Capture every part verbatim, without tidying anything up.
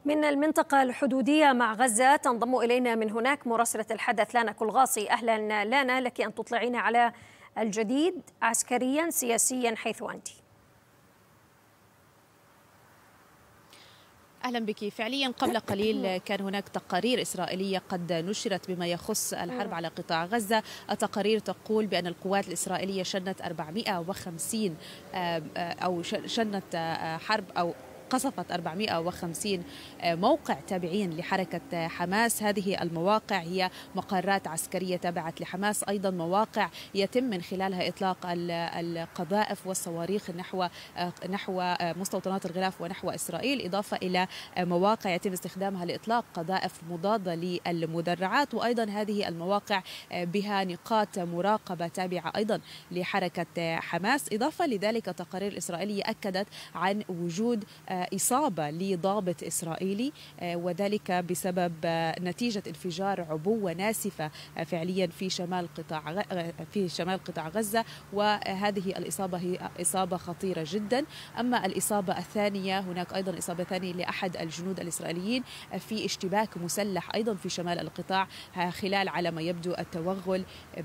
من المنطقة الحدودية مع غزة تنضم إلينا من هناك مراسلة الحدث لانا كلغاصي. أهلا لانا، لك أن تطلعين على الجديد عسكريا سياسيا حيث أنت. أهلا بك. فعليا قبل قليل كان هناك تقارير إسرائيلية قد نشرت بما يخص الحرب على قطاع غزة. التقارير تقول بأن القوات الإسرائيلية شنت أربعمئة وخمسين أو شنت حرب أو قصفت أربعمئة وخمسين موقع تابعين لحركة حماس. هذه المواقع هي مقرات عسكرية تابعة لحماس، أيضا مواقع يتم من خلالها إطلاق القذائف والصواريخ نحو نحو مستوطنات الغلاف ونحو إسرائيل، إضافة إلى مواقع يتم استخدامها لإطلاق قذائف مضادة للمدرعات. وأيضا هذه المواقع بها نقاط مراقبة تابعة أيضا لحركة حماس. إضافة لذلك التقارير الإسرائيلية أكدت عن وجود إصابة لضابط إسرائيلي، وذلك بسبب نتيجة انفجار عبوة ناسفة فعليا في شمال قطاع في شمال قطاع غزة، وهذه الإصابة هي إصابة خطيرة جدا. أما الإصابة الثانية، هناك أيضا إصابة ثانية لأحد الجنود الإسرائيليين في اشتباك مسلح أيضا في شمال القطاع خلال على ما يبدو التوغل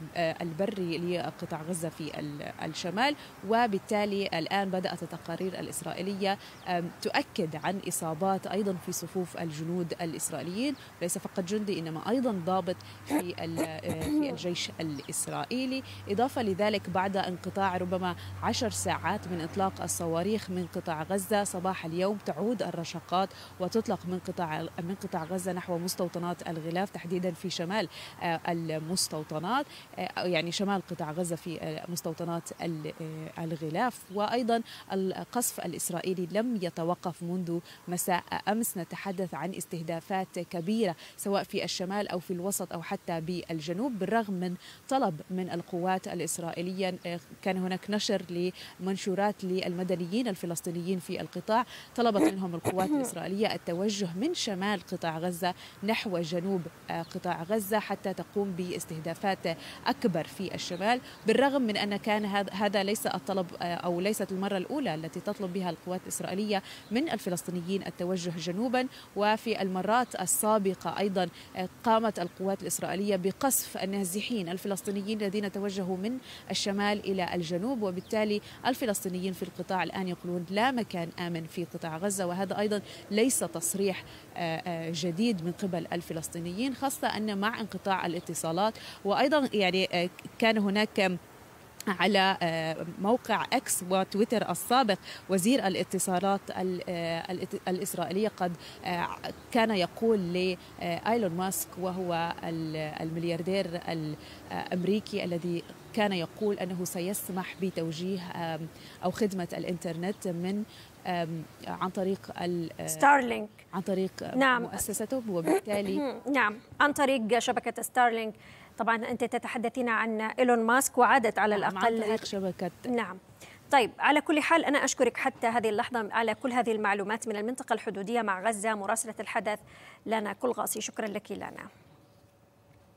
البري لقطاع غزة في الشمال. وبالتالي الآن بدأت التقارير الإسرائيلية تؤكد عن إصابات أيضا في صفوف الجنود الإسرائيليين، ليس فقط جندي إنما أيضا ضابط في في الجيش الإسرائيلي. إضافة لذلك بعد انقطاع ربما عشر ساعات من إطلاق الصواريخ من قطاع غزة صباح اليوم، تعود الرشقات وتطلق من قطاع من قطاع غزة نحو مستوطنات الغلاف، تحديدا في شمال المستوطنات، يعني شمال قطاع غزة في مستوطنات الغلاف. وأيضا القصف الإسرائيلي لم يتوقف منذ مساء أمس. نتحدث عن استهدافات كبيرة سواء في الشمال أو في الوسط أو حتى بالجنوب، بالرغم من طلب من القوات الإسرائيلية. كان هناك نشر لمنشورات للمدنيين الفلسطينيين في القطاع، طلبت منهم القوات الإسرائيلية التوجه من شمال قطاع غزة نحو جنوب قطاع غزة حتى تقوم باستهدافات أكبر في الشمال، بالرغم من أن كان هذا ليس الطلب أو ليست المرة الأولى التي تطلب بها القوات الإسرائيلية من الفلسطينيين التوجه جنوبا. وفي المرات السابقة أيضا قامت القوات الإسرائيلية بقصف النازحين الفلسطينيين الذين توجهوا من الشمال إلى الجنوب، وبالتالي الفلسطينيين في القطاع الآن يقولون لا مكان آمن في قطاع غزة. وهذا أيضا ليس تصريح جديد من قبل الفلسطينيين، خاصة أن مع انقطاع الاتصالات وأيضا يعني كان هناك على موقع اكس وتويتر السابق وزير الاتصالات الإسرائيلية قد كان يقول لإيلون ماسك، وهو الملياردير الأمريكي الذي كان يقول أنه سيسمح بتوجيه أو خدمة الإنترنت من عن طريق ستارلينك عن طريق نعم. مؤسسته، وبالتالي نعم عن طريق شبكة ستارلينك. طبعا أنت تتحدثين عن إيلون ماسك وعادت على الأقل عن طريق شبكة. نعم. طيب، على كل حال أنا أشكرك حتى هذه اللحظة على كل هذه المعلومات من المنطقة الحدودية مع غزة. مراسلة الحدث لانا كلغاصي، شكرا لك لانا.